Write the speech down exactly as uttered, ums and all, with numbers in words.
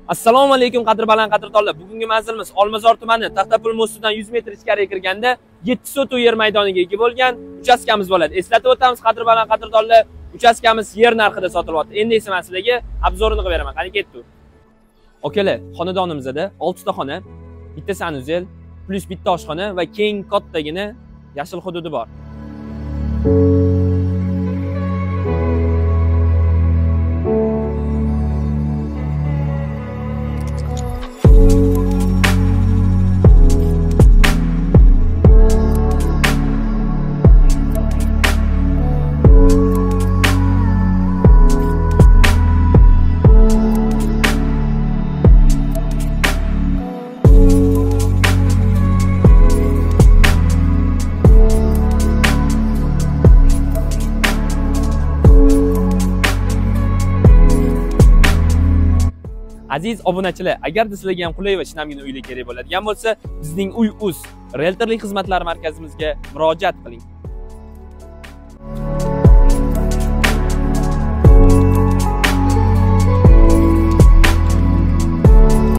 Assalomu alaykum qadr baland qadrdonlar. Bugungi manzilimiz Olmazor tumani Taxtapul mostidan yuz metr ichkariga kirganda yetti sotuv yer maydoniga ega bo'lgan uchastkamiz bo'ladi. Eslatib o'tamiz qadr baland qadrdonlar, uchastkamiz yer narxida sotilyapti. Endi esa men sizlarga obzorini qilib beraman. Qani ketdi. Okalar, xonadonimizda olti ta xona, bitta sanuzel, plus bitta oshxona va keng kattagina yashil hududi bor. Aziz obunachilar, agar sizlarga ham qulay va shinamgina uylar kerak bo'ladigan bo'lsa, bizning Uy.uz realtorlik xizmatlari markazimizga murojaat qiling.